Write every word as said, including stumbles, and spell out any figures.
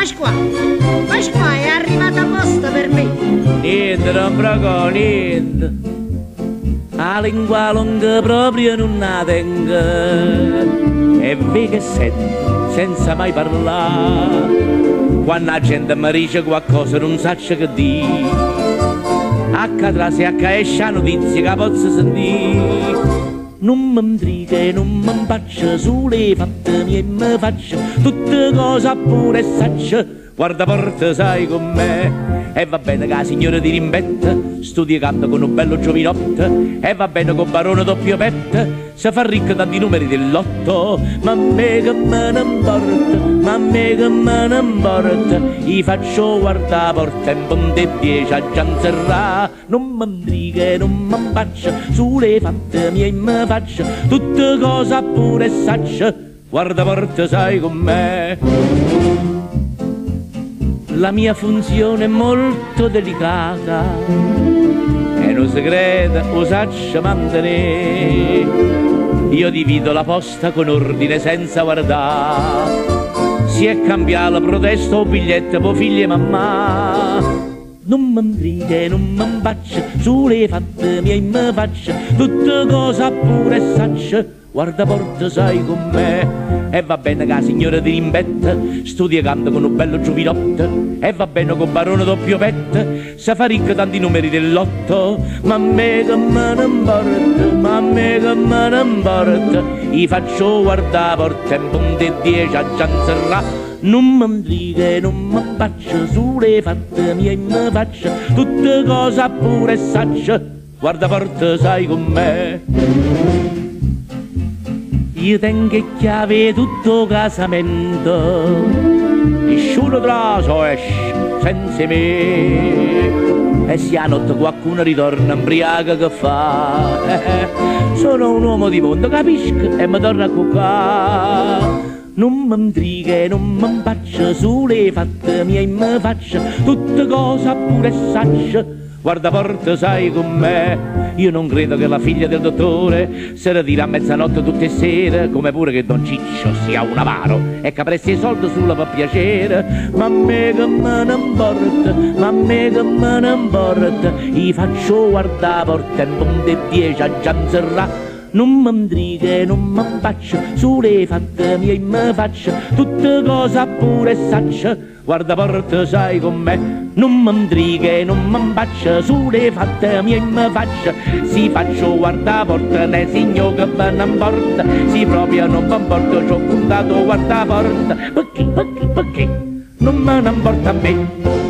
Pasqua, Pasqua è arrivata apposta per me. Niente, non provo, niente. La lingua lunga proprio non la tengo. E ve che sento, senza mai parlare. Quando la gente mi dice qualcosa non sa che dire. Accadrà se esce la notizia che posso sentire. Non mi intriga e non mi impaccia, sulle fatte mie mi faccio tutte cose pure sacce. Guarda porta, sai con me. E va bene che la signora di rimbetta studia canto con un bello giovinotto. E va bene con barone doppio pette si fa ricca tanti numeri del lotto. Ma a me che me ne importa, ma a me che me ne importa. Gli faccio guardare porta in punta e dieci a Gianzerrà. Non mi intriga e non mi impaccia, sulle fatte mie mi faccio tutte cose pure sacce. Guarda porta, sai con me. La mia funzione è molto delicata e non si crede, lo saccio mantenere. Io divido la posta con ordine senza guardare. Si è cambiato protesto o biglietto per figli e mamma. Non mi intriga e non mi impaccia, sulle fatte mie mi faccio tutte cose pure sacce. Guarda porta, sai con me. E va bene che la signora di rimbetta studia canto con un bello giovinotto. E va bene con barone doppio pette si fa ricca tanti numeri del lotto. Ma a me che me ne importa, ma a me che me ne importa. Gli faccio guardare porta in punta e dieci a Gianzerrà. Non mi intriga e non mi impaccia, sulle fatte mie mi faccio tutte cose pure sacce. Guarda porta, sai con me. Io tengo chiave tutto casamento e sciulo traso esce senza me. E se a notte qualcuno ritorna imbriaca che fa, eh, sono un uomo di mondo, capisco, e mi torna a cuccare. Non mi intriga e non mi impaccia, sulle fatte mie mi faccio tutte cose pure sacce. Guarda porta, sai con me. Io non credo che la figlia del dottore se ne dirà a mezzanotte tutte sere, come pure che Don Ciccio sia un avaro e che presti i soldi sulla per piacere. Ma a me che me ne importa, ma a me che me ne importa. Gli faccio guardare porta in punta e dieci a Gianzerrà. Non mi intriga e non mi impaccia, sulle fatte mie mi faccio tutte cose pure sacce. Guarda porta, sai con me. Non mi intriga e non mi impaccia, sulle fatte mie mi faccio. Si faccio guarda porta, ne signor che me ne importa. Si proprio non mi importa, c'ho puntato guarda porta. Perché, perché, perché non me ne importa a me.